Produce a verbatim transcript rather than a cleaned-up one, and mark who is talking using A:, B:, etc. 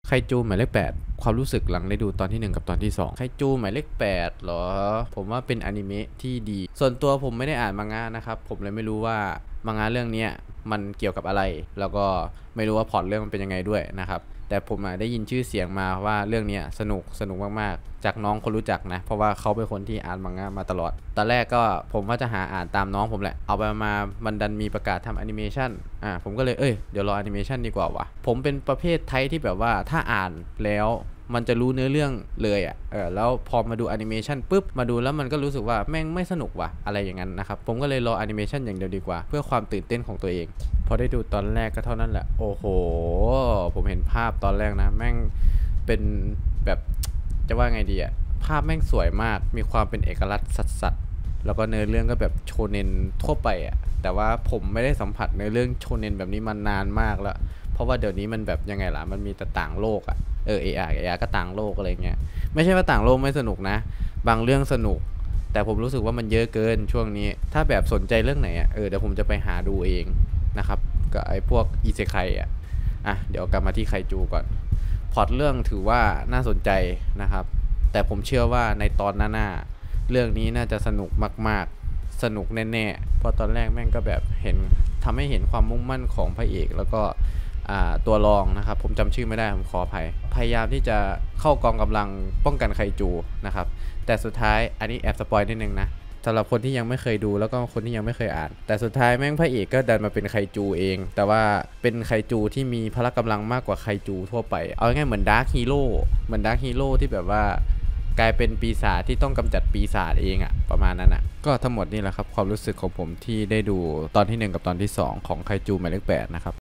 A: ไคจูหมายเลขแปดความรู้สึกหลังได้ดูตอนที่หนึ่งกับตอนที่สองไคจูหมายเลขแปดเหรอผมว่าเป็นอนิเมะที่ดีส่วนตัวผมไม่ได้อ่านมังงะนะครับผมเลยไม่รู้ว่ามังงะเรื่องนี้มันเกี่ยวกับอะไรแล้วก็ไม่รู้ว่าพล็อตเรื่องมันเป็นยังไงด้วยนะครับแต่ผมได้ยินชื่อเสียงมาว่าเรื่องนี้สนุกสนุกมากๆจากน้องคนรู้จักนะเพราะว่าเขาเป็นคนที่อ่านมังงะมาตลอดตอนแรกก็ผมว่าจะหาอ่านตามน้องผมแหละเอาไปมามันดันมีประกาศทำแอนิเมชันอ่าผมก็เลยเอ้ยเดี๋ยวรอแอนิเมชันดีกว่าวะผมเป็นประเภทไทป์ที่แบบว่าถ้าอ่านแล้วมันจะรู้เนื้อเรื่องเลยอ่ะเออแล้วพอมาดูแอนิเมชันปุ๊บมาดูแล้วมันก็รู้สึกว่าแม่งไม่สนุกว่ะอะไรอย่างนั้นนะครับผมก็เลยรอแอนิเมชันอย่างเดียวดีกว่าเพื่อความตื่นเต้นของตัวเองพอได้ดูตอนแรกก็เท่านั้นแหละโอ้โหผมเห็นภาพตอนแรกนะแม่งเป็นแบบจะว่าไงดีอะภาพแม่งสวยมากมีความเป็นเอกลักษณ์สัสๆแล้วก็เนื้อเรื่องก็แบบโชเน็นทั่วไปอะแต่ว่าผมไม่ได้สัมผัสเนื้อเรื่องโชเน็นแบบนี้มานานมากแล้วเพราะว่าเดี๋ยวนี้มันแบบยังไงล่ะมันมีแต่ต่างโลกอะเออเออาเออาก็ต่างโลกอะไรเงี้ยไม่ใช่ว่าต่างโลกไม่สนุกนะบางเรื่องสนุกแต่ผมรู้สึกว่ามันเยอะเกินช่วงนี้ถ้าแบบสนใจเรื่องไหนอะเออเดี๋ยวผมจะไปหาดูเองนะครับกับไอ้พวกอิเซไคอะอ่ะเดี๋ยวกลับมาที่ไคจูก่อนพล็อตเรื่องถือว่าน่าสนใจนะครับแต่ผมเชื่อว่าในตอนหน้าๆเรื่องนี้น่าจะสนุกมากๆสนุกแน่ๆเพราะตอนแรกแม่งก็แบบเห็นทำให้เห็นความมุ่งมั่นของพระเอกแล้วก็ตัวรองนะครับผมจำชื่อไม่ได้ผมขออภัยพยายามที่จะเข้ากองกำลังป้องกันไคจูนะครับแต่สุดท้ายอันนี้แอบสปอยนิดนึงนะสำหรับคนที่ยังไม่เคยดูแล้วก็คนที่ยังไม่เคยอ่านแต่สุดท้ายแม่งพระเอกก็ดันมาเป็นไคจูเองแต่ว่าเป็นไคจูที่มีพละกำลังมากกว่าไคจูทั่วไปเอาง่ายเหมือนดาร์คฮีโร่เหมือนดาร์คฮีโร่ที่แบบว่ากลายเป็นปีศาจที่ต้องกำจัดปีศาจเองอะประมาณนั้นอะก็ทั้งหมดนี่แหละครับความรู้สึกของผมที่ได้ดูตอนที่หนึ่งกับตอนที่สองของไคจูหมายเลขแปดนะครับ